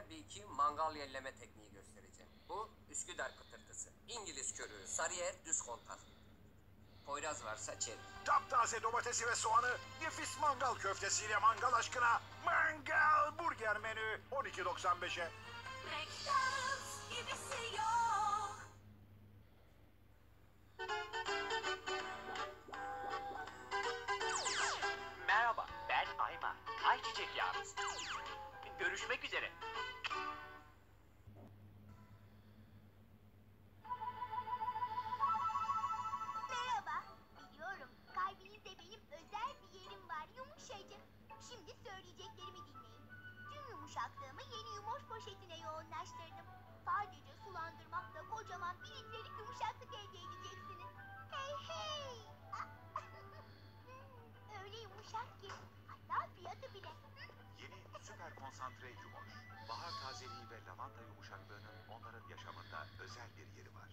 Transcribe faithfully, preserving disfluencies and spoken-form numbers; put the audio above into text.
size bir iki mangal yelleme tekniği göstereceğim. Bu Üsküdar kıtırtısı, İngiliz körüğü, Sarıyer düz kontak. Poyraz varsa çevir. Taptaze domatesi ve soğanı nefis mangal köftesiyle mangal aşkına mangal burger menü on iki doksan beşe. Reklam gibisi yok. Merhaba, ben Ayma. Ayçiçek yağınız. Görüşmek üzere. Merhaba. Biliyorum, kalbinizde benim özel bir yerim var, yumuşacık. Şimdi söyleyeceklerimi dinleyin. Tüm yumuşaklığımı yeni yumuş poşetine yoğunlaştırdım. Sadece sulandırmakla kocaman bir litrelik yumuşaklık elde edeceksiniz. Hey hey! Öyle yumuşak ki, hatta fiyatı bile. Yeni süper konsantre yumoş. Bahar tazeliği ve lavanta yumuşaklığının onların yaşamında özel bir yeri var.